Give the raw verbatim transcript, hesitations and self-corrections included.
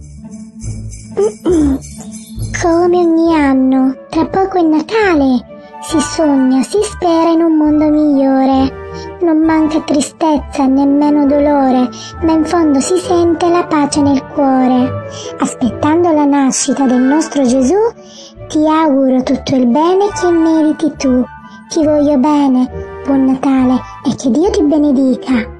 Come ogni anno, tra poco è Natale, si sogna, si spera in un mondo migliore. Non manca tristezza, nemmeno dolore, ma in fondo si sente la pace nel cuore. Aspettando la nascita del nostro Gesù, ti auguro tutto il bene che meriti tu. Ti voglio bene, buon Natale e che Dio ti benedica.